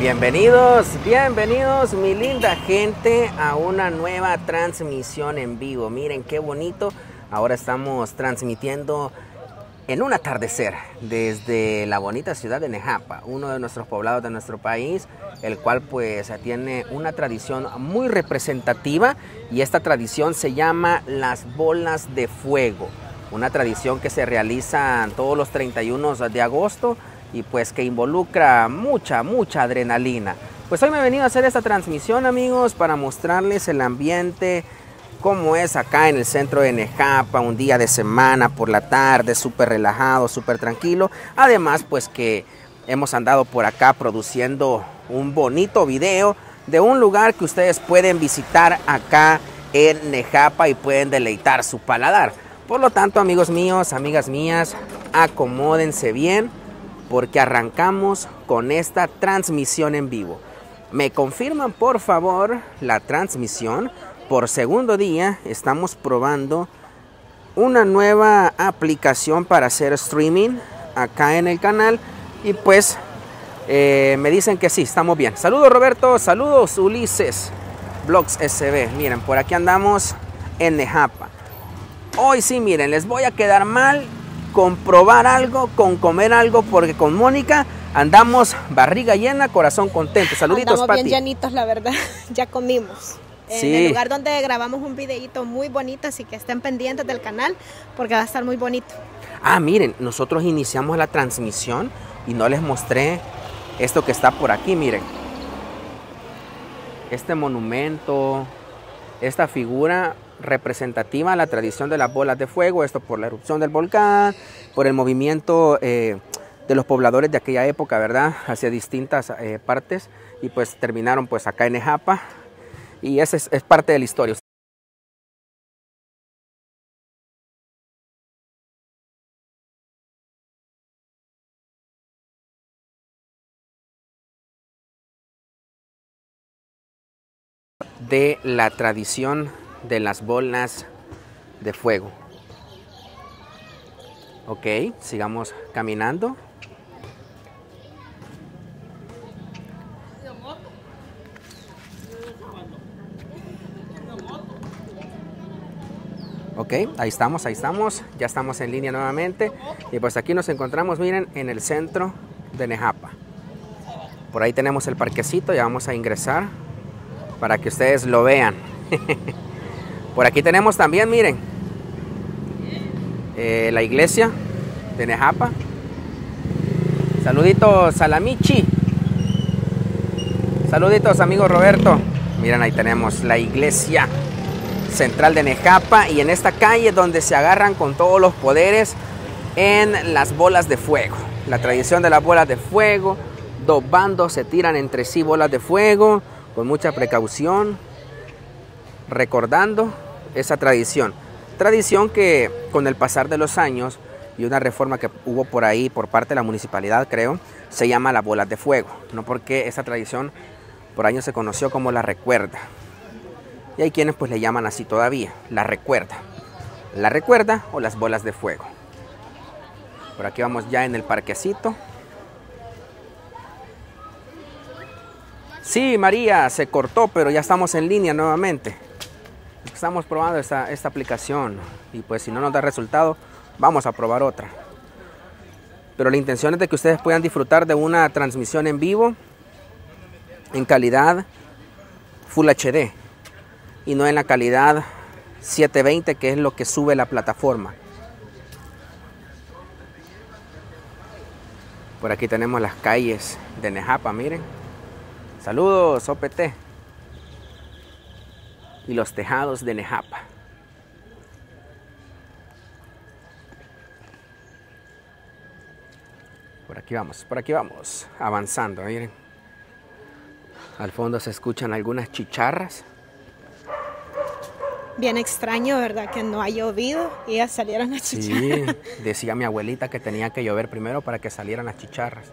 Bienvenidos, bienvenidos mi linda gente a una nueva transmisión en vivo. Miren qué bonito, ahora estamos transmitiendo en un atardecer desde la bonita ciudad de Nejapa, uno de nuestros poblados de nuestro país, el cual pues tiene una tradición muy representativa y esta tradición se llama las bolas de fuego, una tradición que se realiza todos los 31 de agosto y pues que involucra mucha adrenalina. Pues hoy me he venido a hacer esta transmisión, amigos, para mostrarles el ambiente, cómo es acá en el centro de Nejapa, un día de semana por la tarde, súper relajado, súper tranquilo. Además, pues que hemos andado por acá produciendo un bonito video de un lugar que ustedes pueden visitar acá en Nejapa y pueden deleitar su paladar. Por lo tanto, amigos míos, amigas mías, acomódense bien, porque arrancamos con esta transmisión en vivo. Me confirman por favor la transmisión. Por segundo día estamos probando una nueva aplicación para hacer streaming acá en el canal y pues me dicen que sí, estamos bien. Saludos Roberto, saludos Ulises, Vlogs SB. Miren, por aquí andamos en Nejapa. Hoy sí, miren, les voy a quedar mal con probar algo, con comer algo, porque con Mónica andamos barriga llena, corazón contento. Saluditos, andamos Pati. Bien llenitos, la verdad. Ya comimos. Sí. En el lugar donde grabamos un videíto muy bonito, así que estén pendientes del canal porque va a estar muy bonito. Ah, miren, nosotros iniciamos la transmisión y no les mostré esto que está por aquí, miren. Este monumento, esta figura representativa a la tradición de las bolas de fuego, esto por la erupción del volcán, por el movimiento de los pobladores de aquella época, ¿verdad? Hacia distintas partes y pues terminaron pues acá en Nejapa y esa es parte de la historia. De la tradición de las bolas de fuego. Ok, sigamos caminando. Ok, ahí estamos, ya estamos en línea nuevamente y pues aquí nos encontramos, miren, en el centro de Nejapa. Por ahí tenemos el parquecito, ya vamos a ingresar para que ustedes lo vean. Por aquí tenemos también, miren, la iglesia de Nejapa. Saluditos a la Michi. Saluditos, amigo Roberto. Miren, ahí tenemos la iglesia central de Nejapa y en esta calle donde se agarran con todos los poderes en las bolas de fuego. La tradición de las bolas de fuego, dos bandos se tiran entre sí bolas de fuego con mucha precaución, recordando esa tradición que con el pasar de los años y una reforma que hubo por ahí por parte de la municipalidad, creo, se llama las bolas de fuego, no porque esa tradición por años se conoció como la recuerda. Y hay quienes pues le llaman así todavía, la recuerda o las bolas de fuego. Por aquí vamos ya en el parquecito. Sí, María, se cortó, pero ya estamos en línea nuevamente. Estamos probando esta aplicación y pues si no nos da resultado, vamos a probar otra. Pero la intención es de que ustedes puedan disfrutar de una transmisión en vivo en calidad Full HD. Y no en la calidad 720 que es lo que sube la plataforma. Por aquí tenemos las calles de Nejapa, miren. Saludos, OPT. Y los tejados de Nejapa. Por aquí vamos, avanzando, miren. Al fondo se escuchan algunas chicharras. Bien extraño, ¿verdad? Que no ha llovido y ya salieron las chicharras. Sí, decía mi abuelita que tenía que llover primero para que salieran las chicharras.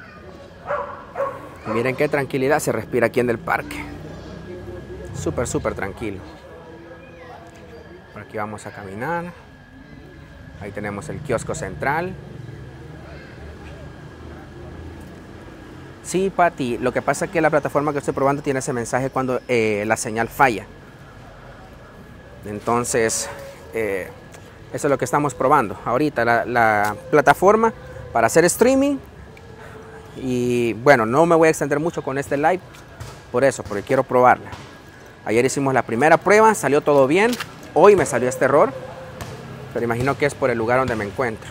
Y miren qué tranquilidad se respira aquí en el parque. Súper tranquilo. Por aquí vamos a caminar. Ahí tenemos el kiosco central. Sí, Pati, lo que pasa es que la plataforma que estoy probando tiene ese mensaje cuando la señal falla. Entonces, eso es lo que estamos probando ahorita, la plataforma para hacer streaming. Y bueno, no me voy a extender mucho con este live, por eso, porque quiero probarla. Ayer hicimos la primera prueba, salió todo bien. Hoy me salió este error, pero imagino que es por el lugar donde me encuentro.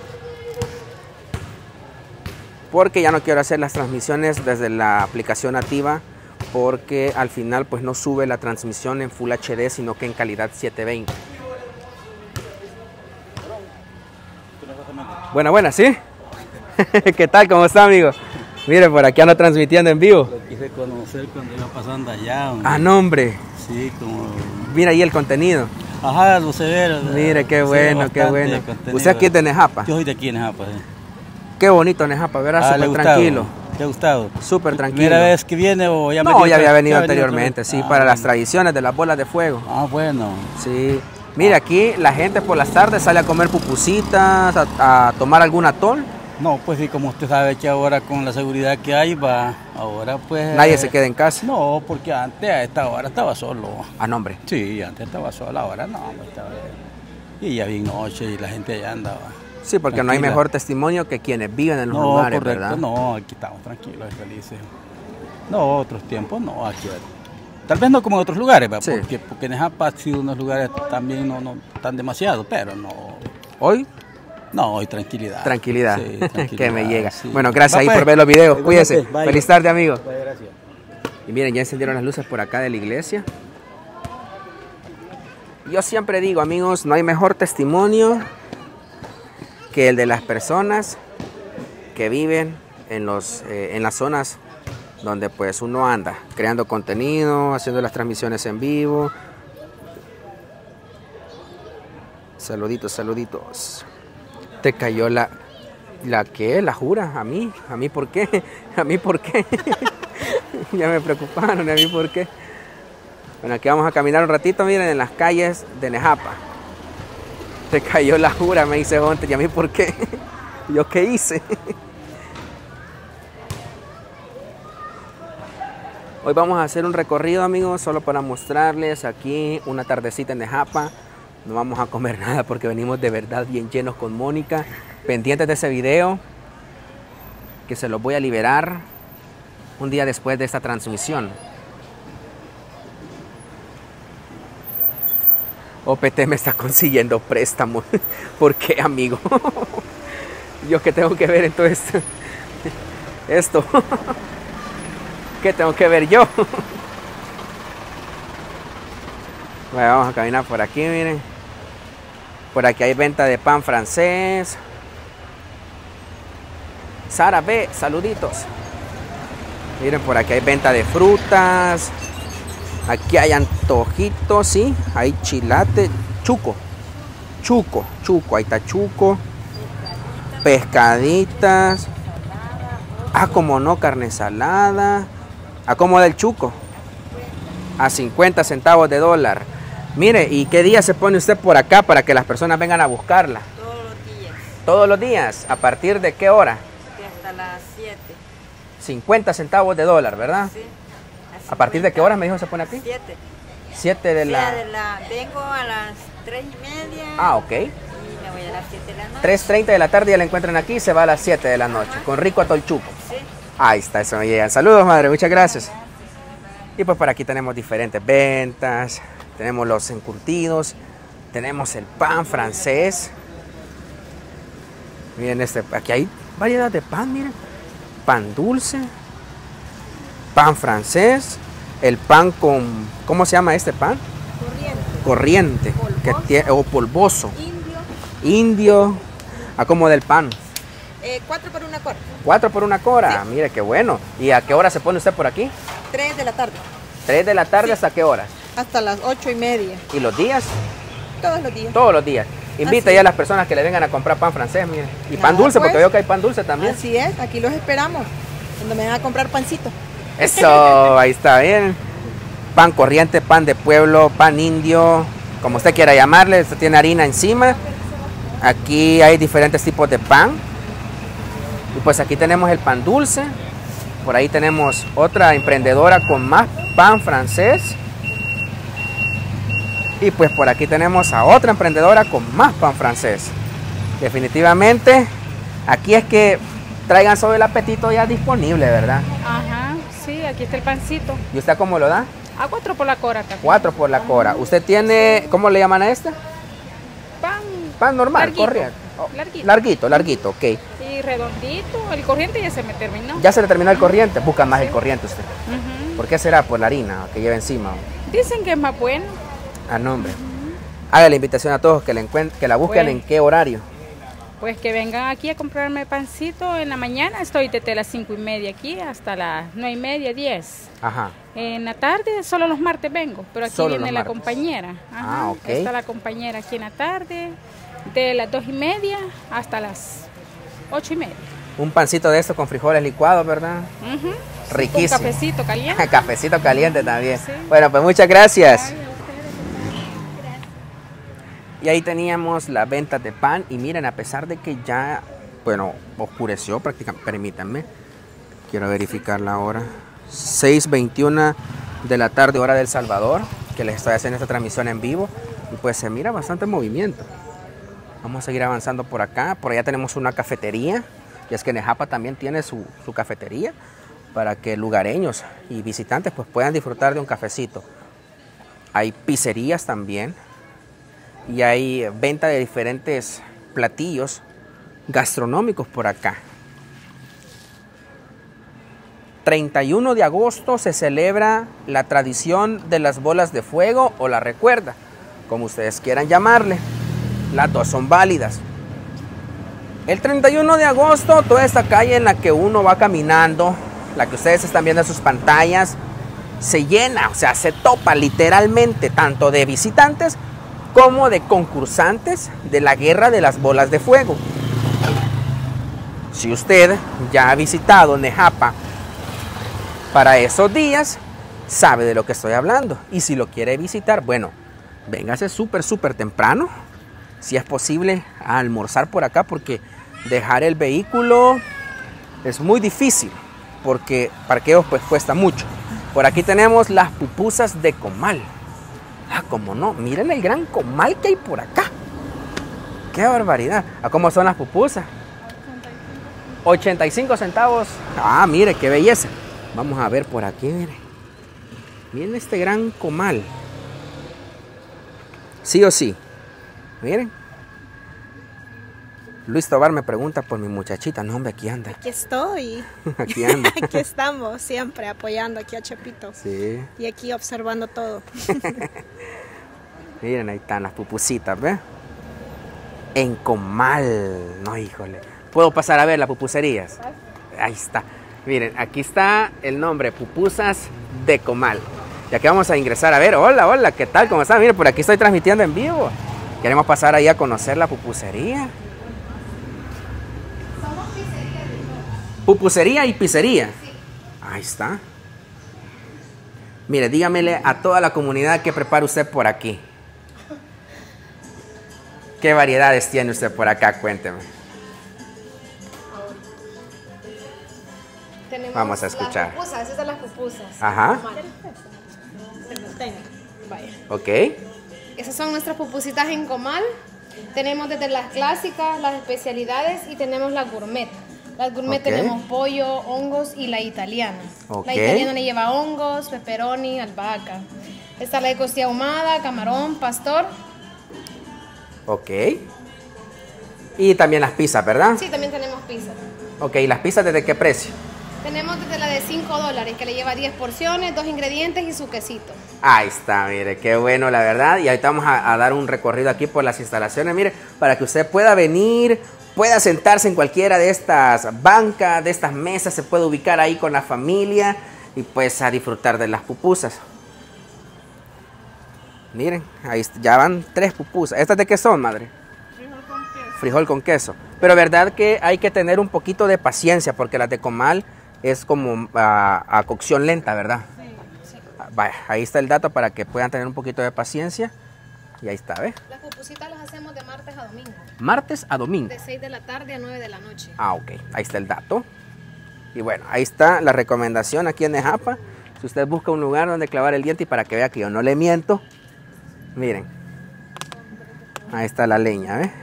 Porque ya no quiero hacer las transmisiones desde la aplicación nativa, porque al final pues no sube la transmisión en Full HD, sino que en calidad 720. Buenas, ¿sí? ¿Qué tal? ¿Cómo está, amigo? Mire, por aquí ando transmitiendo en vivo. Lo quise conocer cuando iba pasando allá. Hombre. Ah, no, hombre. Sí, como... Mira ahí el contenido. Ajá, lo se ve. Mire, qué bueno, qué bueno. ¿Usted aquí es de Nejapa? Yo soy de aquí en Nejapa, sí. Qué bonito Nejapa, ¿verdad? Súper tranquilo. ¿Te ha gustado? Súper tranquilo. ¿Primera vez que viene o ya No, ya había venido anteriormente, sí, para bueno. las tradiciones de las bolas de fuego. Ah, bueno. Sí. Mire, aquí la gente por las tardes sale a comer pupusitas, a tomar algún atol. No, pues sí, como usted sabe que ahora con la seguridad que hay, va, ahora pues... Nadie se queda en casa. No, porque antes a esta hora estaba solo. A nombre. Sí, antes estaba solo, ahora no, estaba... Y ya bien noche y la gente allá andaba. Sí, porque tranquila. No hay mejor testimonio que quienes viven en los no, lugares, correcto, ¿verdad? No, aquí estamos tranquilos y felices. No, otros tiempos no, aquí... Tal vez no como en otros lugares, ¿verdad? Sí. Porque en Nejapa sí unos lugares también no tan demasiado, pero no... ¿Hoy? No, hoy tranquilidad. Tranquilidad, sí, tranquilidad que me llega. Sí. Bueno, gracias ahí pues. por ver los videos. Cuídese. Vaya. Feliz tarde, amigo. Vaya, gracias. Y miren, ya encendieron las luces por acá de la iglesia. Yo siempre digo, amigos, no hay mejor testimonio que el de las personas que viven en las zonas donde pues uno anda creando contenido, haciendo las transmisiones en vivo. Saluditos, saluditos. Te cayó la ¿qué? ¿La jura? ¿A mí por qué? ¿A mí por qué? Ya me preocuparon, ¿a mí por qué? Bueno, aquí vamos a caminar un ratito, miren, en las calles de Nejapa. Te cayó la jura, me dice Jonte, ¿y a mí por qué? ¿Yo qué hice? Hoy vamos a hacer un recorrido, amigos, solo para mostrarles aquí una tardecita en Nejapa. No vamos a comer nada porque venimos de verdad bien llenos con Mónica. Pendientes de ese video, que se los voy a liberar un día después de esta transmisión. OPT me está consiguiendo préstamos. ¿Por qué, amigo? ¿Yo qué tengo que ver en todo esto? ¿Qué tengo que ver yo? Bueno, vamos a caminar por aquí, miren. Por aquí hay venta de pan francés. Sara B, saluditos. Miren, por aquí hay venta de frutas. Aquí hay antojitos, sí. Hay chilate, chuco. Ahí está chuco. Pescaditas. Ah, como no, carne salada. ¿A cómo da el chuco? A 50 centavos de dólar. Mire, ¿y qué día se pone usted por acá para que las personas vengan a buscarla? Todos los días. ¿Todos los días? ¿A partir de qué hora? Hasta las 7. 50 centavos de dólar, ¿verdad? Sí. ¿A partir de qué hora me dijo se pone aquí? 7. 7 de la... Vengo a las 3:30. Ah, ok. Y me voy a las 7 de la noche. 3:30 de la tarde ya la encuentran aquí, se va a las 7 de la noche, con rico atolchuco. Sí. Ahí está, eso me llega. Saludos, madre, muchas gracias. Y pues por aquí tenemos diferentes ventas, tenemos los encurtidos, tenemos el pan francés. Miren aquí hay variedad de pan, miren. Pan dulce, pan francés, el pan con, ¿cómo se llama este pan? Corriente. Corriente, o polvoso. Indio. ¿A cómo del pan? 4 por 1 cora. 4 por 1 cora, sí. Mire qué bueno. ¿Y a qué hora se pone usted por aquí? 3 de la tarde. 3 de la tarde, sí. ¿Hasta qué hora? Hasta las 8:30. ¿Y los días? Todos los días. Todos los días. Invita ya a las personas que le vengan a comprar pan francés, mire. Y pan dulce, pues, porque veo que hay pan dulce también. Así es, aquí los esperamos. Cuando me vengan a comprar pancito. Eso, ahí está bien. Pan corriente, pan de pueblo, pan indio, como usted quiera llamarle. Esto tiene harina encima. Aquí hay diferentes tipos de pan. Y pues aquí tenemos el pan dulce. Por ahí tenemos otra emprendedora con más pan francés. Y pues por aquí tenemos a otra emprendedora con más pan francés. Definitivamente, aquí es que traigan sobre el apetito ya disponible, ¿verdad? Ajá, sí, aquí está el pancito. ¿Y usted cómo lo da? A 4 por la cora también. 4 por la cora. ¿Usted tiene, cómo le llaman a este? Pan. Pan normal, Larguito, corriente. Oh, larguito. larguito, ok. Y redondito. El corriente ya se me terminó. Ya se le terminó el corriente, busca más el corriente usted. Ujú. ¿Por qué será? Por la harina que lleva encima. Dicen que es más bueno. A nombre. Haga la invitación a todos que la busquen. Bueno. ¿En qué horario? Pues que vengan aquí a comprarme pancito en la mañana. Estoy desde las 5:30 aquí hasta las 9:30, 10. Ajá. En la tarde, solo los martes vengo, pero aquí Solo viene los la martes. compañera. Ajá, Ah, ok. está la compañera aquí en la tarde, de las 2:30 hasta las 8:30. Un pancito de esto con frijoles licuados, ¿verdad? Ujú. Riquísimo. Un cafecito caliente. Cafecito caliente también. Sí. Bueno, pues muchas gracias. Y ahí teníamos las ventas de pan. Y miren, a pesar de que ya, bueno, oscureció prácticamente, permítanme, quiero verificar la hora. 6:21 de la tarde, hora del Salvador, que les estoy haciendo esta transmisión en vivo. Y pues se mira bastante movimiento. Vamos a seguir avanzando por acá. Por allá tenemos una cafetería. Y es que Nejapa también tiene su cafetería para que lugareños y visitantes pues puedan disfrutar de un cafecito. Hay pizzerías también. Y hay venta de diferentes platillos gastronómicos por acá. 31 de agosto se celebra la tradición de las bolas de fuego o la recuerda, como ustedes quieran llamarle. Las dos son válidas. El 31 de agosto, toda esta calle en la que uno va caminando, la que ustedes están viendo en sus pantallas, se llena, o sea, se topa literalmente tanto de visitantes como de concursantes de la guerra de las bolas de fuego. Si usted ya ha visitado Nejapa para esos días, sabe de lo que estoy hablando. Y si lo quiere visitar, bueno, véngase súper temprano, si es posible, a almorzar por acá, porque dejar el vehículo es muy difícil, porque parqueos pues cuesta mucho. Por aquí tenemos las pupusas de comal. Ah, cómo no, miren el gran comal que hay por acá. ¡Qué barbaridad! ¿A cómo son las pupusas? 85 centavos. Ah, mire, qué belleza. Vamos a ver por aquí, miren. Miren este gran comal. Sí o sí. Miren. Luis Tobar me pregunta por mi muchachita. No, hombre, aquí anda. Aquí estoy. Aquí anda. Aquí estamos, siempre apoyando aquí a Chepito. Sí. Y aquí observando todo. Miren, ahí están las pupusitas, ¿ves? En comal. No, híjole. ¿Puedo pasar a ver las pupuserías? Ahí está. Miren, aquí está el nombre, pupusas de comal. Y aquí vamos a ingresar a ver. Hola, ¿qué tal? ¿Cómo están? Miren, por aquí estoy transmitiendo en vivo. Queremos pasar ahí a conocer la pupusería. Pupusería y pizzería. Ahí está. Mire, dígamele a toda la comunidad qué prepara usted por aquí. ¿Qué variedades tiene usted por acá? Cuénteme. Tenemos Vamos a escuchar. Las pupusas, esas son las pupusas. Ajá. Vaya. Ok. Esas son nuestras pupusitas en comal. Tenemos desde las clásicas, las especialidades y tenemos la gourmet. Las gourmet Ok. tenemos pollo, hongos y la italiana. Ok. La italiana le lleva hongos, pepperoni, albahaca. Está la de costilla ahumada, camarón, pastor. Ok. Y también las pizzas, ¿verdad? Sí, también tenemos pizza. Ok, ¿y las pizzas desde qué precio? Tenemos desde la de $5, que le lleva 10 porciones, 2 ingredientes y su quesito. Ahí está, mire, qué bueno, la verdad. Y ahorita vamos a dar un recorrido aquí por las instalaciones, mire, para que usted pueda venir, pueda sentarse en cualquiera de estas bancas, de estas mesas, se puede ubicar ahí con la familia y pues a disfrutar de las pupusas. Miren, ahí ya van 3 pupusas. ¿Estas de qué son, madre? Frijol con queso. Pero verdad que hay que tener un poquito de paciencia porque las de comal es como a cocción lenta, ¿verdad? Sí. Vaya, ahí está el dato para que puedan tener un poquito de paciencia. Y ahí está, ¿ves? Las pupusitas las hacemos de martes a domingo, Martes a domingo. de 6 de la tarde a 9 de la noche. Ah, ok. Ahí está el dato. Y bueno, ahí está la recomendación aquí en Nejapa. Si usted busca un lugar donde clavar el diente y para que vea que yo no le miento, miren, ahí está la leña, ¿eh?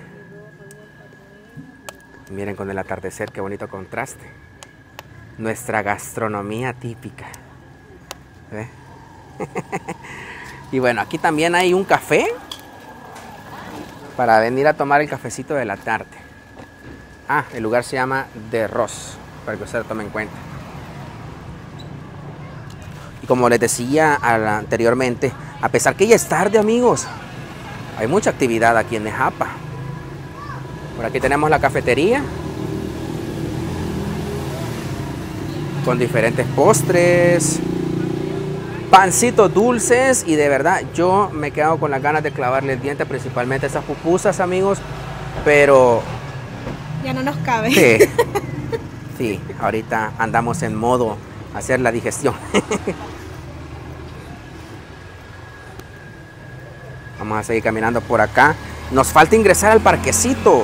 Miren con el atardecer, qué bonito contraste. Nuestra gastronomía típica. ¿Ve? Y bueno, aquí también hay un café para venir a tomar el cafecito de la tarde. Ah, el lugar se llama The Ross, para que usted lo tome en cuenta. Y como les decía anteriormente, a pesar que ya es tarde, amigos, hay mucha actividad aquí en Nejapa. Por aquí tenemos la cafetería con diferentes postres, pancitos dulces, y de verdad yo me he quedado con las ganas de clavarle el diente, principalmente esas pupusas, amigos, pero ya no nos cabe. sí, sí, ahorita andamos en modo hacer la digestión. Vamos a seguir caminando por acá. Nos falta ingresar al parquecito,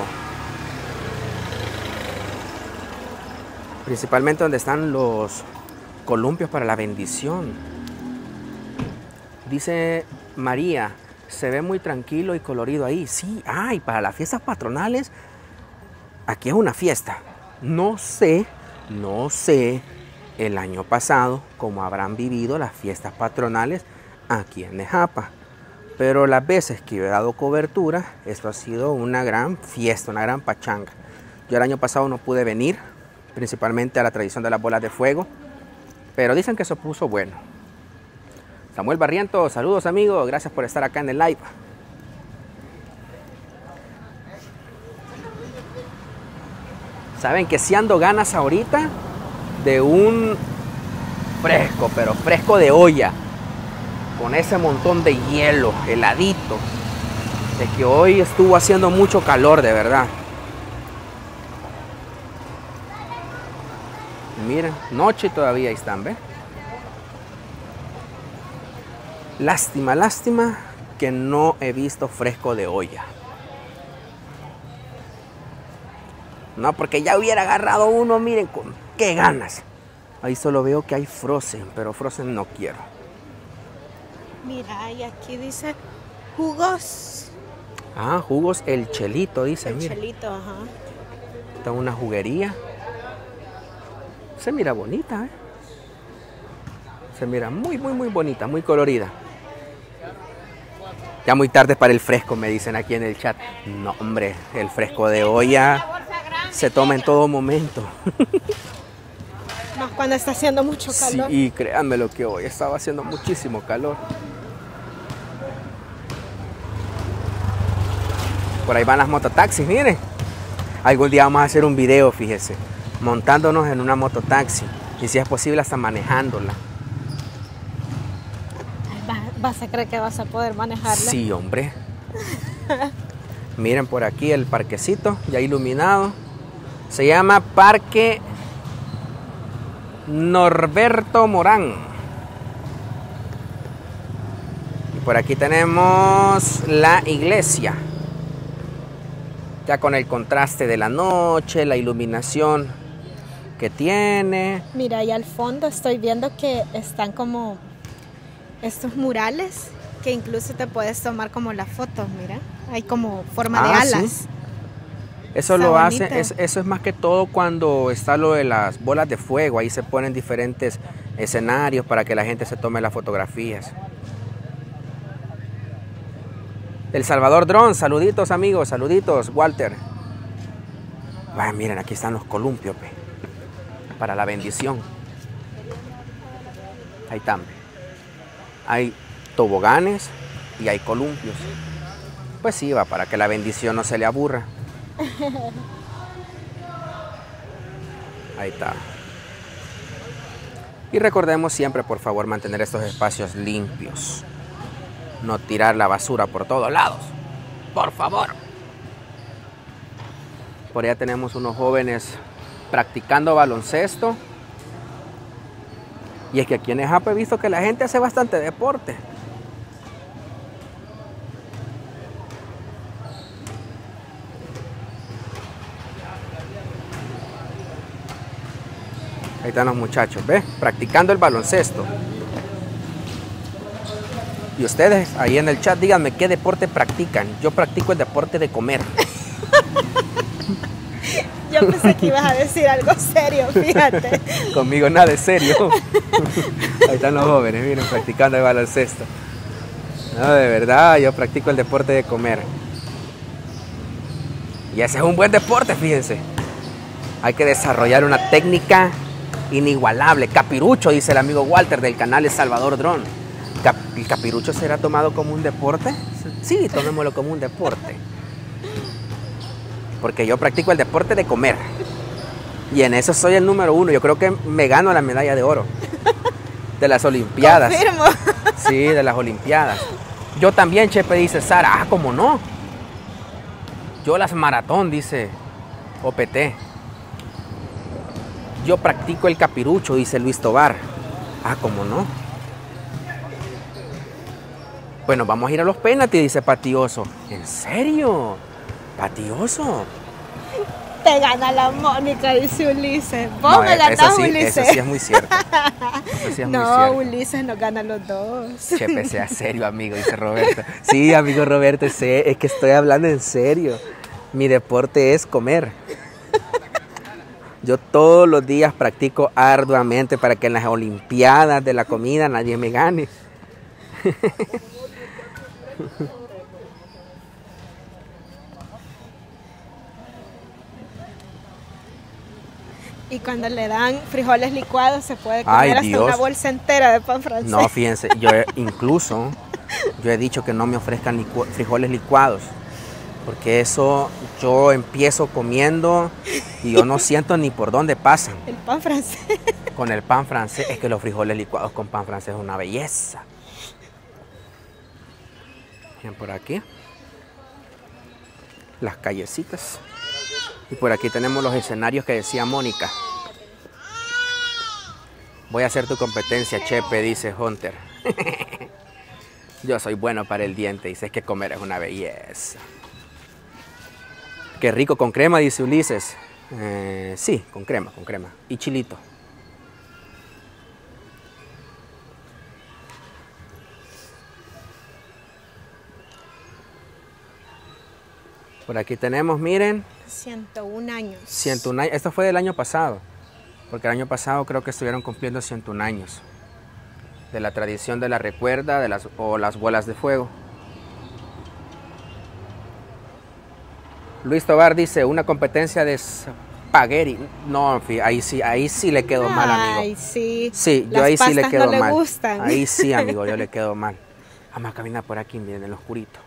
principalmente donde están los columpios para la bendición. Dice María, se ve muy tranquilo y colorido ahí. Sí, ay, para las fiestas patronales, aquí es una fiesta. No sé el año pasado cómo habrán vivido las fiestas patronales aquí en Nejapa. Pero las veces que he dado cobertura, esto ha sido una gran fiesta, una gran pachanga. Yo el año pasado no pude venir, principalmente a la tradición de las bolas de fuego, pero dicen que se puso bueno. Samuel Barrientos, saludos amigos, gracias por estar acá en el live. Saben que si ando ganas ahorita de un fresco, pero fresco de olla, con ese montón de hielo, heladito, de que hoy estuvo haciendo mucho calor, de verdad. Miren, noche todavía ahí están, ¿ves? Lástima, lástima que no he visto fresco de olla. No, porque ya hubiera agarrado uno, miren, con qué ganas. Ahí solo veo que hay Frozen, pero Frozen no quiero. Mira, y aquí dice jugos. Ah, jugos El Chelito, dice, El mira. Chelito, ajá. Está una juguería. Se mira bonita, ¿eh? Se mira muy, muy, muy bonita, muy colorida. Ya muy tarde para el fresco, me dicen aquí en el chat. No, hombre, el fresco de olla se toma en todo momento. Más cuando está haciendo mucho calor. Sí, y créanme lo que hoy estaba haciendo muchísimo calor. Por ahí van las mototaxis, miren. Algún día vamos a hacer un video, fíjese, montándonos en una mototaxi. Y si es posible, hasta manejándola. ¿Vas a creer que vas a poder manejarla? Sí, hombre. Miren por aquí el parquecito, ya iluminado. Se llama Parque Norberto Morán. Y por aquí tenemos la iglesia. Ya con el contraste de la noche, la iluminación que tiene. Mira, y al fondo estoy viendo que están como estos murales que incluso te puedes tomar como las fotos, mira. Hay como forma de alas. Sí. Eso Está lo bonito. hace, eso es más que todo cuando está lo de las bolas de fuego. Ahí se ponen diferentes escenarios para que la gente se tome las fotografías. El Salvador Dron, saluditos amigos, saluditos, Walter. Bueno, miren, aquí están los columpios, pe, para la bendición. Ahí están. Hay toboganes y hay columpios. Pues sí, va, para que la bendición no se le aburra. Ahí está. Y recordemos siempre, por favor, mantener estos espacios limpios. No tirar la basura por todos lados. Por favor. Por allá tenemos unos jóvenes practicando baloncesto. Y es que aquí en Nejapa he visto que la gente hace bastante deporte. Ahí están los muchachos, ¿ves? Practicando el baloncesto. Y ustedes ahí en el chat díganme qué deporte practican. Yo practico el deporte de comer. Yo pensé que ibas a decir algo serio, fíjate. Conmigo nada de serio. Ahí están los jóvenes, miren, practicando el baloncesto. No, de verdad, yo practico el deporte de comer. Y ese es un buen deporte, fíjense. Hay que desarrollar una técnica inigualable. Capirucho, dice el amigo Walter del canal El Salvador Dron. ¿El capirucho será tomado como un deporte? Sí, tomémoslo como un deporte. Porque yo practico el deporte de comer. Y en eso soy el número 1. Yo creo que me gano la medalla de oro. De las Olimpiadas. Confirmo. Sí, de las Olimpiadas. Yo también, Chepe, dice Sara. Ah, ¿cómo no? Yo las maratón, dice OPT. Yo practico el capirucho, dice Luis Tobar. Ah, ¿cómo no? Bueno, vamos a ir a los penaltis, dice Patioso. ¿En serio? Patioso. Te gana la Mónica, dice Ulises. Vos No, me ganás, eso sí, Ulises. Eso sí es muy cierto. Eso sí es muy No, cierto. Ulises nos gana los dos. Chepe, sea serio, amigo, dice Roberto. Sí, amigo Roberto, es que estoy hablando en serio. Mi deporte es comer. Yo todos los días practico arduamente para que en las Olimpiadas de la comida nadie me gane. Y cuando le dan frijoles licuados se puede comer Ay, hasta Dios. una bolsa entera de pan francés. No, fíjense, yo he dicho que no me ofrezcan frijoles licuados. Porque eso yo empiezo comiendo y yo no siento ni por dónde pasan. El pan francés. Con el pan francés, es que los frijoles licuados con pan francés es una belleza. Bien, por aquí. Las callecitas. Y por aquí tenemos los escenarios que decía Mónica. Voy a hacer tu competencia, Chepe, dice Hunter. Yo soy bueno para el diente, dice, es que comer es una belleza. Qué rico, con crema, dice Ulises. Sí, con crema. Y chilito. Por aquí tenemos, miren. 101 años. 101 años. Esto fue del año pasado. Porque el año pasado creo que estuvieron cumpliendo 101 años. De la tradición de la recuerda o las bolas de fuego. Luis Tobar dice, una competencia de spaghetti. No, ahí sí le quedó mal, amigo. Ay, sí. Sí, yo Las ahí sí le pastas quedo no le mal. gustan. Ahí sí, amigo, yo le quedo mal. Vamos a caminar por aquí, miren, en lo oscurito.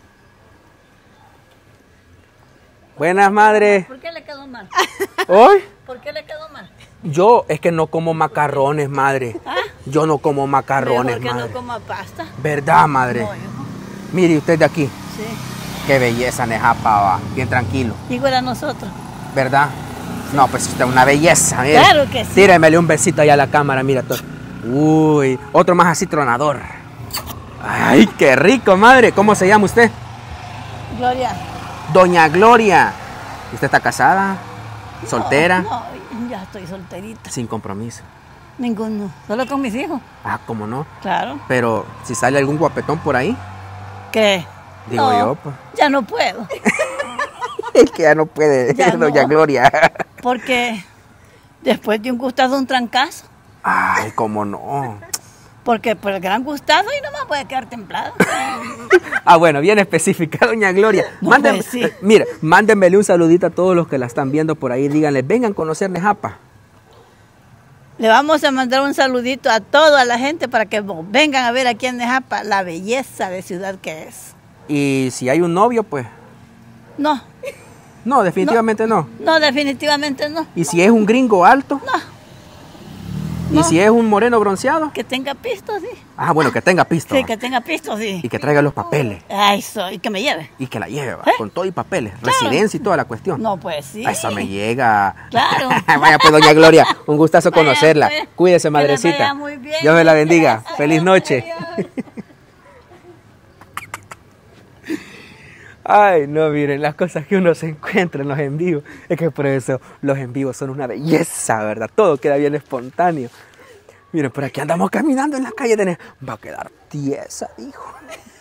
Buenas, madre. ¿Por qué le quedó mal? ¿Hoy? ¿Por qué le quedó mal? Yo es que no como macarrones, madre. ¿Ah? Yo no como macarrones, Mejor que madre. no coma pasta. ¿Verdad, madre? No, hijo. Mire, usted de aquí. Sí. Qué belleza, Nejapa, va. Bien tranquilo. Igual a nosotros. ¿Verdad? No, pues usted es una belleza, mire. Claro que sí. Tíremele un besito ahí a la cámara, mira. Uy, otro más así tronador. Ay, qué rico, madre. ¿Cómo se llama usted? Gloria. Doña Gloria. ¿Usted está casada? ¿Soltera? No, ya estoy solterita. Sin compromiso. Ninguno. Solo con mis hijos. Ah, ¿cómo no? Claro. Pero si sale algún guapetón por ahí, ¿Qué? digo No, yo, pues. Ya no puedo. Es que ya no puede, Ya Doña no. Gloria. Porque después de un gustado, un trancazo. Ay, cómo no. Porque por el gran gustado y nomás puede quedar templado. Ah, bueno, bien específica, Doña Gloria. No, Mándenme, pues sí. mira, mándenmele un saludito a todos los que la están viendo por ahí. Díganle, vengan a conocer Nejapa. Le vamos a mandar un saludito a toda la gente para que vengan a ver aquí en Nejapa la belleza de ciudad que es. Y si hay un novio, pues. No, No, definitivamente no. no, definitivamente no. Y si es un gringo alto. No. Y No. si es un moreno bronceado. Que tenga pisto, sí. Ah, bueno, que tenga pisto. Sí, que tenga pisto, sí. Y que traiga los papeles. Eso, y que me lleve. Y que la lleve, va, ¿Eh? con todo y papeles. Claro. Residencia y toda la cuestión. No, pues sí. A eso me llega. Claro. Vaya pues, Doña Gloria, un gustazo Vaya, conocerla. pues. Cuídese, Que la madrecita. vaya muy bien. Dios me la bendiga. Gracias. Feliz noche. Adiós. Ay, no, miren, las cosas que uno se encuentra en los en vivos. Es que por eso los en vivos son una belleza, ¿verdad? Todo queda bien espontáneo. Miren, por aquí andamos caminando en la calle de Nejapa. Va a quedar tiesa, hijo.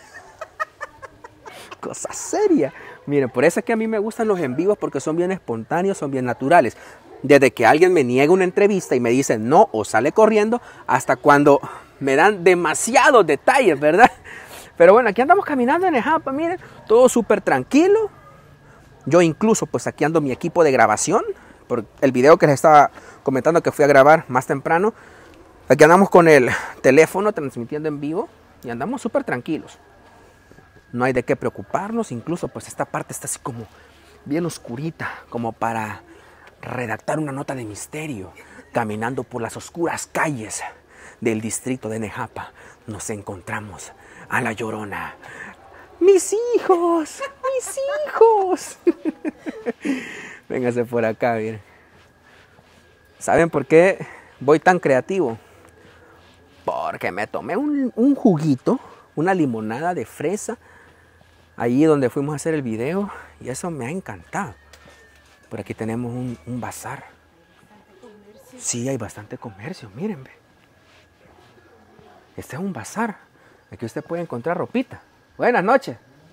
Cosa seria. Miren, por eso es que a mí me gustan los en vivos, porque son bien espontáneos, son bien naturales. Desde que alguien me niega una entrevista y me dice no o sale corriendo, hasta cuando me dan demasiados detalles, ¿verdad? Pero bueno, aquí andamos caminando en Nejapa, miren, todo súper tranquilo. Yo incluso, pues aquí ando mi equipo de grabación, por el video que les estaba comentando que fui a grabar más temprano. Aquí andamos con el teléfono transmitiendo en vivo y andamos súper tranquilos. No hay de qué preocuparnos, incluso pues esta parte está así como bien oscurita, como para redactar una nota de misterio. Caminando por las oscuras calles del distrito de Nejapa, nos encontramos a la Llorona. ¡Mis hijos! ¡Mis hijos! Véngase por acá, miren. ¿Saben por qué voy tan creativo? Porque me tomé un juguito, una limonada de fresa, allí donde fuimos a hacer el video, y eso me ha encantado. Por aquí tenemos un bazar. Sí, hay bastante comercio, miren, ve. Este es un bazar. Aquí usted puede encontrar ropita. Buenas noches.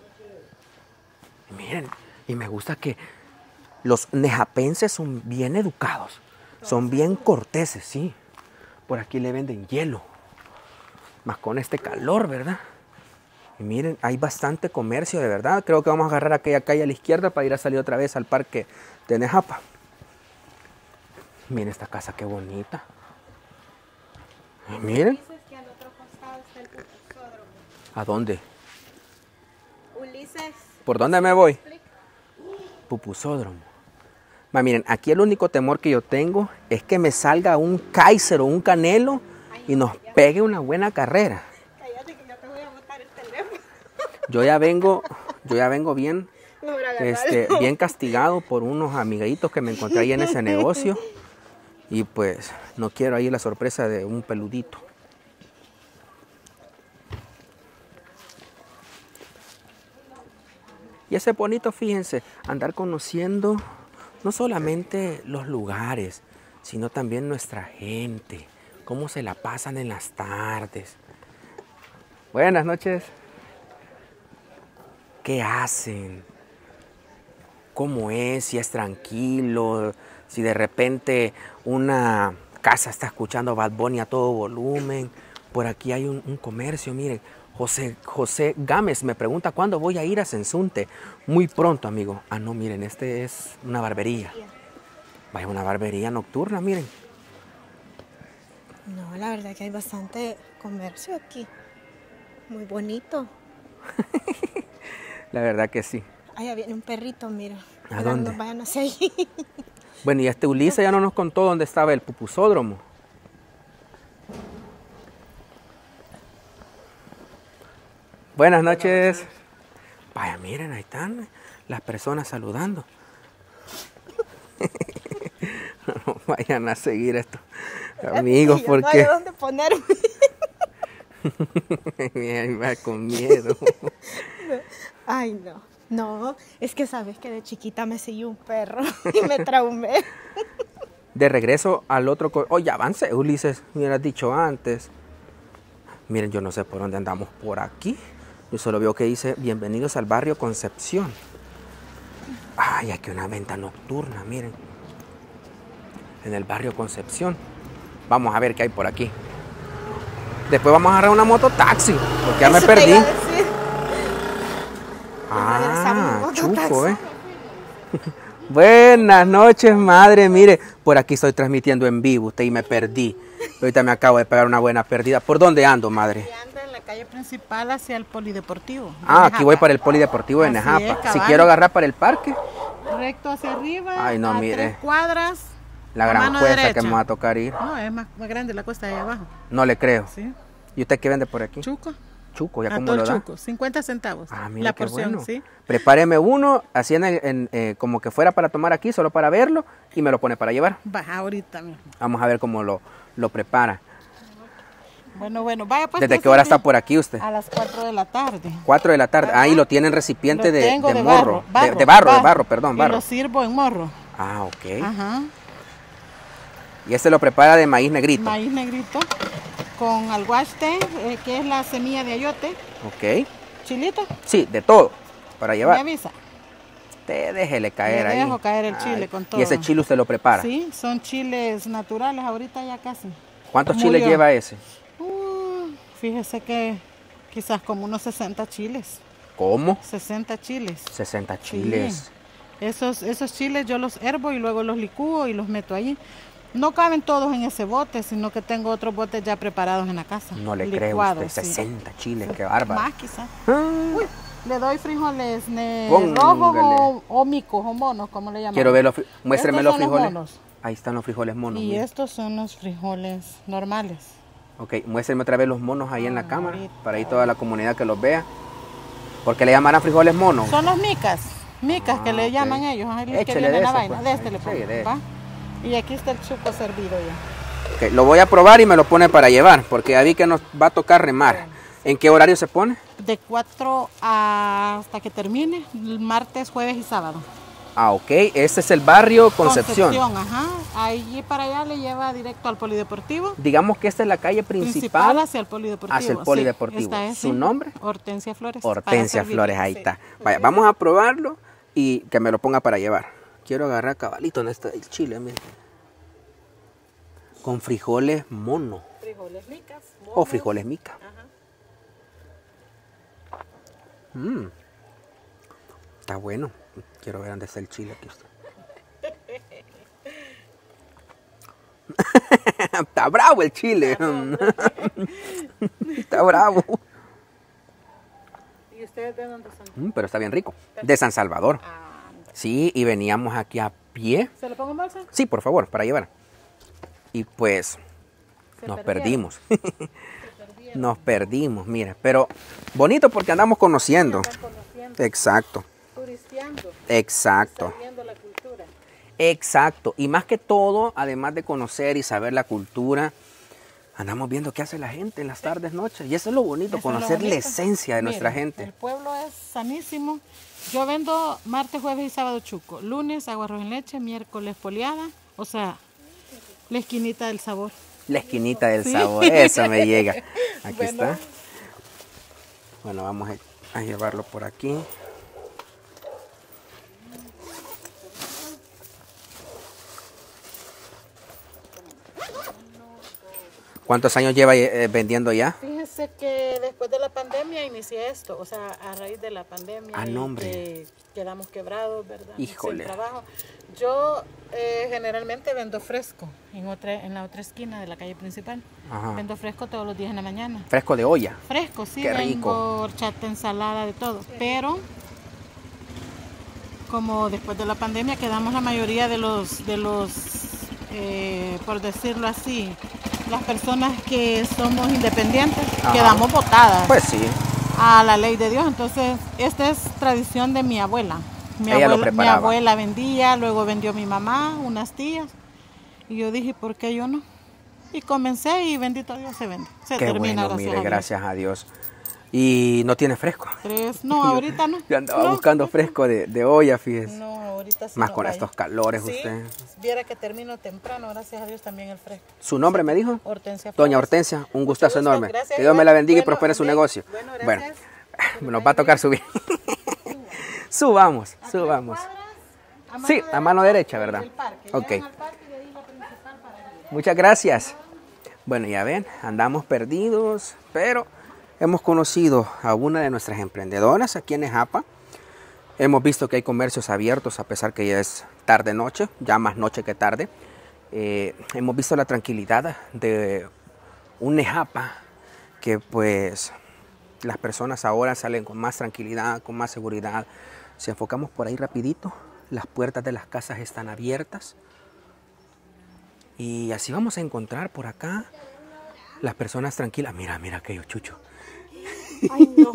Miren, y me gusta que los nejapenses son bien educados. Son bien corteses, sí. Por aquí le venden hielo. Más con este calor, ¿verdad? Y miren, hay bastante comercio, de verdad. Creo que vamos a agarrar aquella calle a la izquierda para ir a salir otra vez al parque de Nejapa. Miren esta casa, qué bonita. Y miren. ¿A dónde? Ulises. ¿Por dónde me voy? Pupusódromo. Miren, aquí el único temor que yo tengo es que me salga un Kaiser o un Canelo y nos pegue una buena carrera. Cállate que yo te voy a botar el teléfono. Yo ya vengo bien, bien castigado por unos amiguitos que me encontré ahí en ese negocio. Y pues no quiero ahí la sorpresa de un peludito. Y ese bonito, fíjense, andar conociendo no solamente los lugares, sino también nuestra gente, cómo se la pasan en las tardes. Buenas noches. ¿Qué hacen? ¿Cómo es? Si es tranquilo, si de repente una casa está escuchando Bad Bunny a todo volumen. Por aquí hay un comercio, miren. José Gámez me pregunta cuándo voy a ir a Sensunte. Muy pronto, amigo. Ah, no, miren, este es una barbería. Vaya, una barbería nocturna, miren. No, la verdad que hay bastante comercio aquí. Muy bonito. La verdad que sí. Allá viene un perrito, mira. ¿A dónde? No vayan hacia allí. Bueno, y este Ulises ya no nos contó dónde estaba el pupusódromo. Buenas noches. Vaya, miren, ahí están las personas saludando. No vayan a seguir estos amigos porque... No hay dónde ponerme. Ahí va con miedo. Ay, no. No, es que sabes que de chiquita me siguió un perro y me traumé. De regreso al otro... Oye, avance, Ulises, me hubieras dicho antes. Miren, yo no sé por dónde andamos por aquí. Yo solo veo que dice, bienvenidos al barrio Concepción. Ay, aquí una venta nocturna, miren. En el barrio Concepción. Vamos a ver qué hay por aquí. Después vamos a agarrar una mototaxi, porque ya me perdí. Ah, chuco, Buenas noches, madre. Mire, por aquí estoy transmitiendo en vivo, usted, y me perdí. Ahorita me acabo de pegar una buena pérdida. ¿Por dónde ando, madre? Anda en la calle principal hacia el polideportivo. Ah, aquí voy para el polideportivo de Nejapa. Si quiero agarrar para el parque. Recto hacia arriba. Ay, no, a mire. 3 cuadras. La gran cuesta que me va a tocar ir. No, es más grande la cuesta de ahí abajo. No le creo. Sí. ¿Y usted qué vende por aquí? Chuco. Chuco, ¿ya A cómo todo lo da? chuco, 50 centavos. Ah, mira, la qué porción, bueno. ¿sí? Prepáreme uno, así como que fuera para tomar aquí, solo para verlo, y me lo pone para llevar. Va, ahorita mismo. Vamos a ver cómo lo prepara. Bueno, vaya pues. ¿Desde qué hora está por aquí usted? A las 4 de la tarde. 4 de la tarde. Ajá. Ahí lo tiene en recipiente Lo tengo de de morro. barro, De barro, perdón, Y barro. lo sirvo en morro. Ah, ok. Ajá. Y este lo prepara de maíz negrito. Maíz negrito con alguaste, que es la semilla de ayote. Ok. Chilito. Sí, de todo. Para Me llevar. avisa. Te déjele caer Le ahí. dejo caer el chile con todo. ¿Y ese chile usted lo prepara? Sí, son chiles naturales, ahorita ya casi. ¿Cuántos Murió. chiles lleva ese? Fíjese que quizás como unos 60 chiles. ¿Cómo? 60 chiles. 60 chiles. Sí. Esos chiles yo los hervo y luego los licúo y los meto allí. No caben todos en ese bote, sino que tengo otros botes ya preparados en la casa. No le creo licuados, usted, sí. 60 chiles, qué bárbaro. Más quizás. Ah, Le doy frijoles Póngale. rojos o micos o monos, como le llaman. quiero ver muéstreme los Estos son los frijoles. monos. Ahí están los frijoles monos. Y mire. estos son los frijoles normales. Ok, muéstreme otra vez los monos ahí en la cámara, ahorita. para ahí toda la comunidad que los vea. ¿Por qué le llamarán frijoles monos? Son los micas que le ok. llaman ellos. Ahí les que Échele viene de la ese, vaina. pues. De este le Sí, pongo, de ¿va? Y aquí está el chuco servido ya. Ok, lo voy a probar y me lo pone para llevar, porque ya vi que nos va a tocar remar. ¿En qué horario se pone? De 4 hasta que termine, martes, jueves y sábado. Ah, ok, este es el barrio Concepción. Ajá. Allí para allá le lleva directo al polideportivo. Digamos que esta es la calle principal. Hacia el polideportivo. Hacia el sí, polideportivo. esta es, ¿Su sí. nombre? Hortensia Flores. Hortensia para Flores, ahí servirle, está. sí. Vaya, vamos a probarlo y que me lo ponga para llevar. Quiero agarrar cabalito en este el chile, mire. Con frijoles mono. Frijoles micas. O frijoles mica. Está bueno. Quiero ver dónde está el chile aquí. Está bravo el chile. Está bravo. ¿Y ustedes de dónde son? Pero está bien rico. De San Salvador. Sí, y veníamos aquí a pie. ¿Se lo pongo en bolsa? Sí, por favor, para llevar. Y pues nos perdieron. perdimos. Nos perdimos, mira. Pero bonito porque andamos conociendo. Exacto. Turisteando. Exacto. Viendo la cultura. Exacto. Y más que todo, además de conocer y saber la cultura, andamos viendo qué hace la gente en las tardes, noches. Y eso es lo bonito, Eso es lo conocer la bonito. esencia de nuestra Mire, gente. El pueblo es sanísimo. Yo vendo martes, jueves y sábado chuco. Lunes agua arroz en leche, miércoles poliada. O sea, la esquinita del sabor. La esquinita del Sí. sabor, eso me llega. Aquí Bueno. está. Bueno, vamos a llevarlo por aquí. ¿Cuántos años lleva vendiendo ya? Fíjese que después de la pandemia inicié esto, o sea, a raíz de la pandemia Ah, y no, hombre. que quedamos quebrados, ¿verdad? Híjole. Sin trabajo. Yo generalmente vendo fresco en la otra esquina de la calle principal. Ajá. Vendo fresco todos los días en la mañana. Fresco de olla. Fresco, sí, Qué rico. vengo horchata, ensalada, de todo. Pero como después de la pandemia quedamos la mayoría de los por decirlo así, las personas que somos independientes, Ajá. quedamos botadas Pues sí. a la ley de Dios. Entonces, esta es tradición de mi abuela. Ella lo Mi preparaba. abuela vendía, luego vendió mi mamá, unas tías. Y yo dije, ¿por qué yo no? Y comencé y bendito Dios se vende. Se Qué termina, bueno, gracias mire, a Dios. gracias a Dios. Y no tiene fresco. No, ahorita no. Yo andaba No, buscando fresco de olla, fíjese. No, ahorita sí Más no con vaya. estos calores Sí, usted. viera que termino temprano, gracias a Dios también el fresco. ¿Su nombre me dijo? Hortensia Flores. Doña Hortensia, un gustazo gusto, enorme. gracias, Que Dios me la bendiga y bueno, prospere su amén. negocio. Bueno, gracias. Nos va a tocar subir. Subamos, subamos. Sí, a mano derecha, ¿verdad? Ok. Muchas gracias. Bueno, ya ven, andamos perdidos, pero hemos conocido a una de nuestras emprendedoras aquí en Nejapa. Hemos visto que hay comercios abiertos a pesar que ya es tarde-noche, ya más noche que tarde. Hemos visto la tranquilidad de un Nejapa que pues las personas ahora salen con más tranquilidad, con más seguridad. Si enfocamos por ahí rapidito, las puertas de las casas están abiertas. Y así vamos a encontrar por acá las personas tranquilas. Mira, mira aquello, Chucho. Ay, no.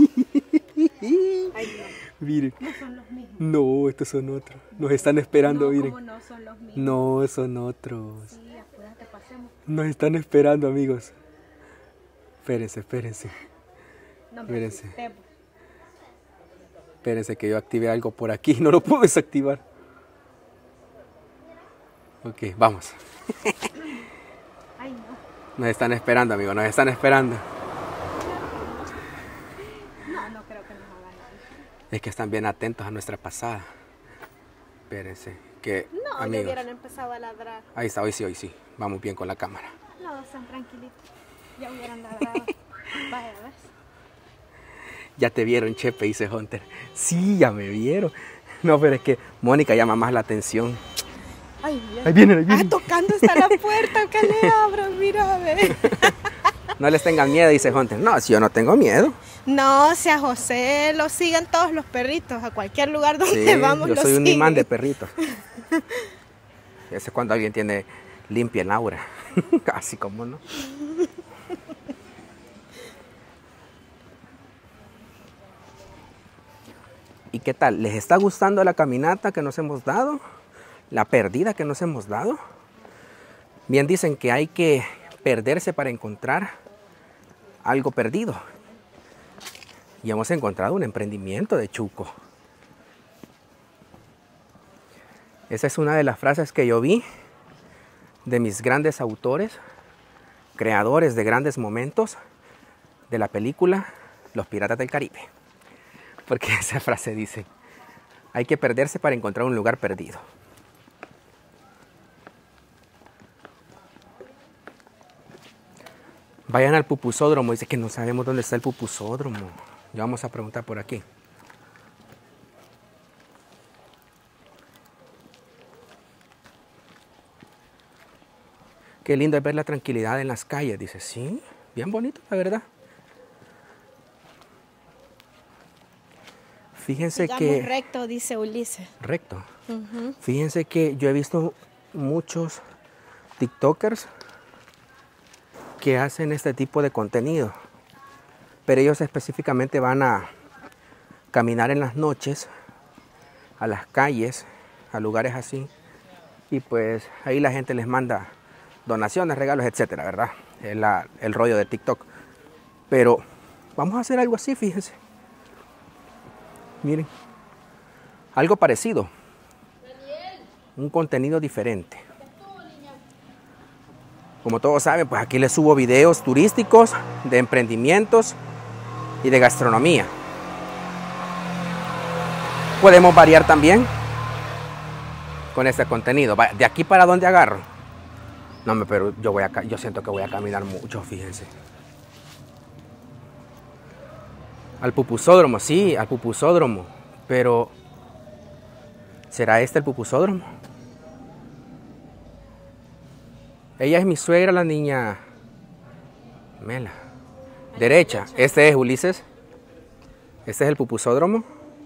Miren. No son los mismos. No, estos son otros. Nos están esperando, No, miren. ¿cómo no son los mismos? No, son otros. Sí, apúrate, pasemos. Nos están esperando, amigos. Espérense. No, Espérense. Espérense que yo active algo por aquí. No lo puedo desactivar. Ok, vamos. Ay, no. Nos están esperando, amigos. Nos están esperando. No creo que nos hagan nada. Es que están bien atentos a nuestra pasada. Espérense. Que, No, ya amigos, hubieran empezado a ladrar. ahí está, hoy sí. Vamos bien con la cámara. No, están tranquilitos. Ya hubieran ladrado. Vaya, ¿ves? Ya te vieron, Chepe, dice Hunter. Sí, ya me vieron. No, pero es que Mónica llama más la atención. Ay, Ahí vienen. Ah, tocando está la puerta, que le abro, mira, a ver. No les tengan miedo, dice Hunter. No, si yo no tengo miedo. No, si a José lo siguen todos los perritos, a cualquier lugar donde Sí, vamos yo lo soy un siguen. imán de perritos. Ese es cuando alguien tiene limpia el aura. Así como no. ¿Y qué tal? ¿Les está gustando la caminata que nos hemos dado? ¿La perdida que nos hemos dado? Bien dicen que hay que perderse para encontrar algo perdido. Y hemos encontrado un emprendimiento de Chuco. Esa es una de las frases que yo vi de mis grandes autores, creadores de grandes momentos de la película Los Piratas del Caribe. Porque esa frase dice, hay que perderse para encontrar un lugar perdido. Vayan al pupusódromo, dice que no sabemos dónde está el pupusódromo. Ya vamos a preguntar por aquí. Qué lindo es ver la tranquilidad en las calles, dice. Sí, bien bonito, la verdad. Fíjense Sigamos que... recto, dice Ulises. Recto. Fíjense que yo he visto muchos TikTokers que hacen este tipo de contenido. Pero ellos específicamente van a caminar en las noches, a las calles, a lugares así. Y pues ahí la gente les manda donaciones, regalos, etcétera, ¿verdad? El rollo de TikTok. Pero vamos a hacer algo así, fíjense. Miren, algo parecido. Un contenido diferente. Como todos saben, pues aquí les subo videos turísticos, de emprendimientos y de gastronomía. Podemos variar también con este contenido. ¿De aquí para dónde agarro? No, pero yo siento que voy a caminar mucho, fíjense. Al pupusódromo, sí, al pupusódromo. Pero, ¿será este el pupusódromo? Ella es mi suegra, la niña Mela. Derecha. Este es Ulises. Este es el pupusódromo.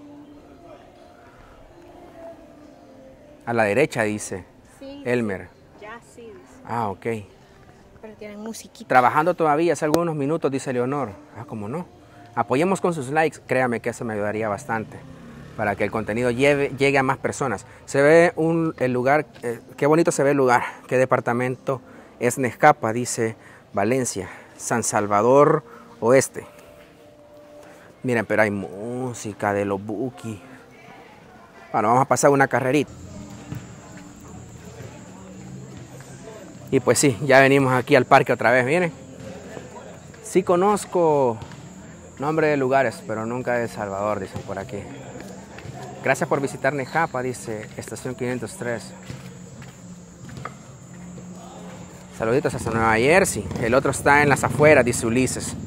A la derecha dice Sí. Elmer. Ya sí, dice. Ah, ok. Pero tienen musiquita. Trabajando todavía, hace algunos minutos, dice Leonor. Ah, ¿cómo no? Apoyemos con sus likes, créame que eso me ayudaría bastante para que el contenido llegue a más personas. Se ve el lugar, qué bonito se ve el lugar. ¿Qué departamento es Nezcapa? Dice Valencia, San Salvador Oeste. Miren, pero hay música de los Buki. Bueno, vamos a pasar una carrerita. Y pues sí, ya venimos aquí al parque otra vez, miren. Sí conozco nombre de lugares, pero nunca de El Salvador, dicen por aquí. Gracias por visitar Nezcapa, dice Estación 503. Saluditos hasta Nueva Jersey. El otro está en las afueras, dice Ulises.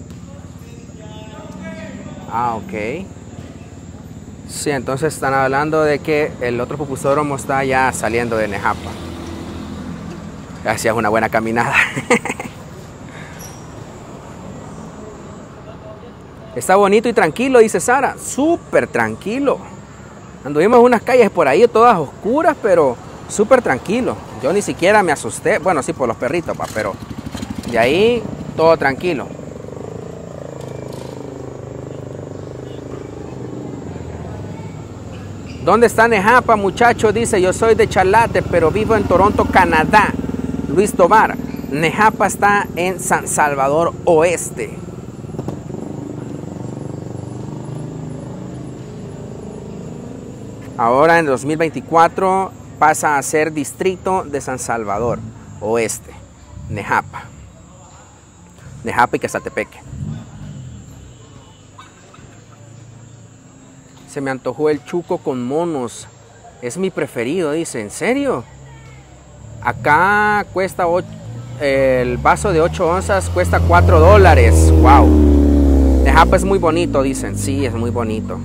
Ah, ok. Sí, entonces están hablando de que el otro pupusódromo está ya saliendo de Nezcapa. Gracias, una buena caminada. Está bonito y tranquilo, dice Sara. Súper tranquilo. Anduvimos en unas calles por ahí todas oscuras, pero súper tranquilo. Yo ni siquiera me asusté. Bueno, sí, por los perritos, pero de ahí todo tranquilo. ¿Dónde está Nezcapa, muchachos? Dice, yo soy de Chalate, pero vivo en Toronto, Canadá. Luis Tobar. Nejapa está en San Salvador Oeste. Ahora en 2024 pasa a ser distrito de San Salvador Oeste. Nejapa. Nejapa y Quesaltepeque. Se me antojó el chuco con monos. Es mi preferido, dice. ¿En serio? Acá cuesta el vaso de 8 onzas cuesta $4. Wow. Nejapa es muy bonito, dicen. Sí, es muy bonito.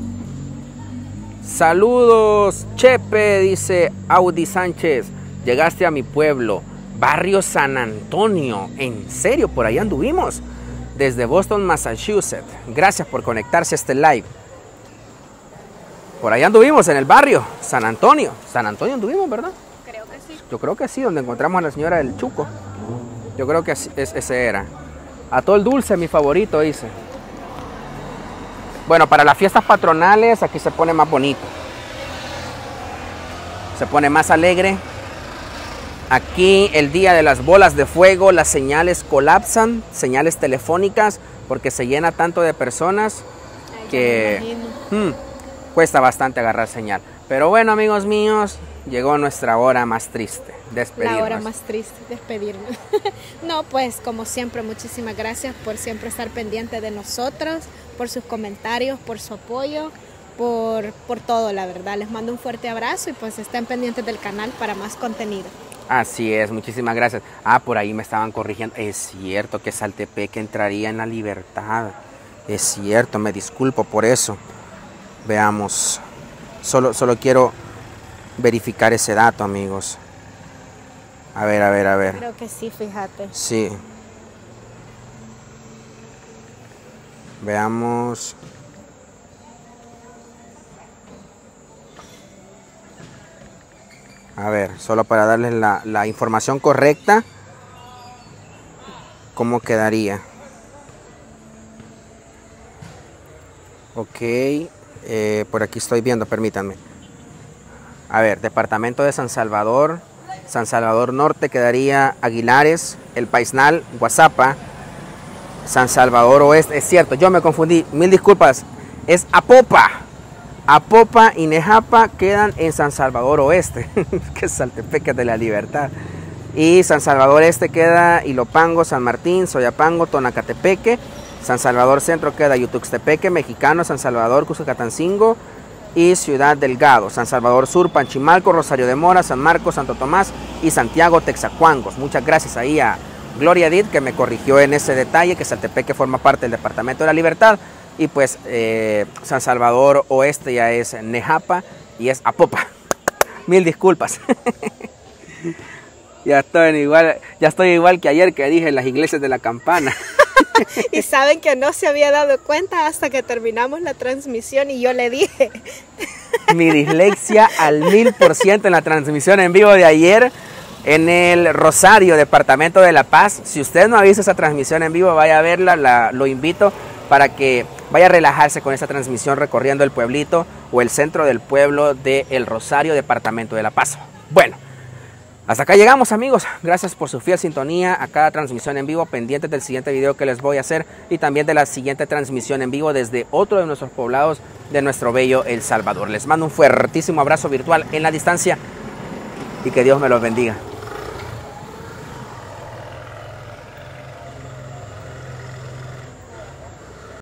Saludos, Chepe, dice Audi Sánchez. Llegaste a mi pueblo, barrio San Antonio. ¿En serio? Por ahí anduvimos. Desde Boston, Massachusetts. Gracias por conectarse a este live. Por ahí anduvimos en el barrio San Antonio. San Antonio anduvimos, ¿verdad? Creo que sí. Yo creo que sí, donde encontramos a la señora del Chuco. Yo creo que ese era. Atol dulce, mi favorito, dice. Bueno, para las fiestas patronales aquí se pone más bonito. Se pone más alegre. Aquí el día de las bolas de fuego, las señales colapsan, señales telefónicas, porque se llena tanto de personas que cuesta bastante agarrar señal. Pero bueno, amigos míos, llegó nuestra hora más triste, despedirnos. La hora más triste, despedirnos. No, pues como siempre, muchísimas gracias por siempre estar pendiente de nosotros, por sus comentarios, por su apoyo, por todo, la verdad. Les mando un fuerte abrazo y pues estén pendientes del canal para más contenido. Así es, muchísimas gracias. Ah, por ahí me estaban corrigiendo. Es cierto que Saltepeque entraría en la libertad. Es cierto, me disculpo por eso. Veamos. Solo quiero verificar ese dato, amigos. A ver. Creo que sí, fíjate. Sí. Veamos. A ver, solo para darles la información correcta. ¿Cómo quedaría? Ok. Por aquí estoy viendo, permítanme. A ver, departamento de San Salvador. San Salvador Norte quedaría Aguilares, El Paisnal, Guazapa. San Salvador Oeste, es cierto, yo me confundí, mil disculpas. Es Apopa. Apopa y Nejapa quedan en San Salvador Oeste, que es Saltepeque de la Libertad. Y San Salvador Este queda Ilopango, San Martín, Soyapango, Tonacatepeque. San Salvador Centro queda Yutuxtepeque, Mexicano, San Salvador, Cuscatancingo y Ciudad Delgado. San Salvador Sur, Panchimalco, Rosario de Mora, San Marcos, Santo Tomás y Santiago, Texacuangos. Muchas gracias ahí a Gloria Edith, que me corrigió en ese detalle, que Saltepeque forma parte del Departamento de la Libertad. Y pues San Salvador Oeste ya es Nejapa y es Apopa. Mil disculpas. Ya estoy igual que ayer que dije las iglesias de la campana. Y saben que no se había dado cuenta hasta que terminamos la transmisión y yo le dije. Mi dislexia al 1000% en la transmisión en vivo de ayer en el Rosario, Departamento de La Paz. Si usted no ha visto esa transmisión en vivo, vaya a verla, lo invito para que vaya a relajarse con esa transmisión recorriendo el pueblito o el centro del pueblo de El Rosario, Departamento de La Paz. Bueno, hasta acá llegamos, amigos. Gracias por su fiel sintonía a cada transmisión en vivo, pendientes del siguiente video que les voy a hacer y también de la siguiente transmisión en vivo desde otro de nuestros poblados de nuestro bello El Salvador. Les mando un fuertísimo abrazo virtual en la distancia y que Dios me los bendiga.